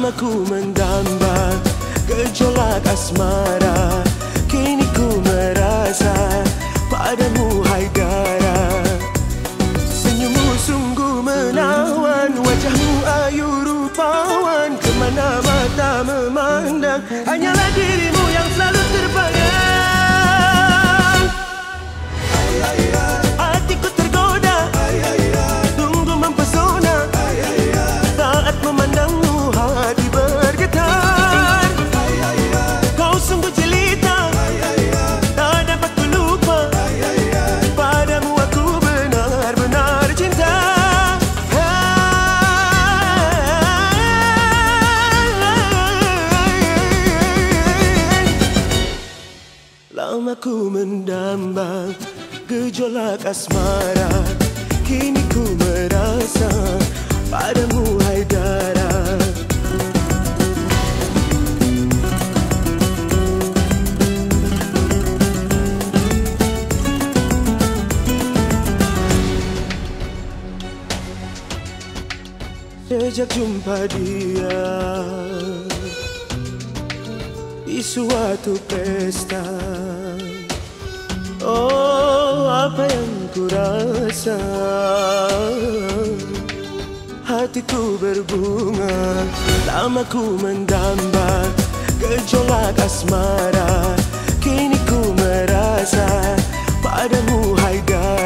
Lama ku mendamba gejolak asmara, kini ku merasa padamu Haidara. Senyummu sungguh menawan, wajahmu ayu rupawan, kemana mata memandang hanyalah dirimu yang selalu terbayang. Hatiku tergoda, sungguh mempesona, saat memandangmu hati bergetar. Kau sungguh jelita, tak dapat ku lupa, padamu aku benar-benar cinta. Lama ku mendamba gejolak asmara, kini ku merasa padamu Haidara. Sejak jumpa dia di suatu pesta, oh apa yang ku rasa, hatiku berbunga. Lama ku mendamba gejolak asmara, kini ku merasa padamu Haidara.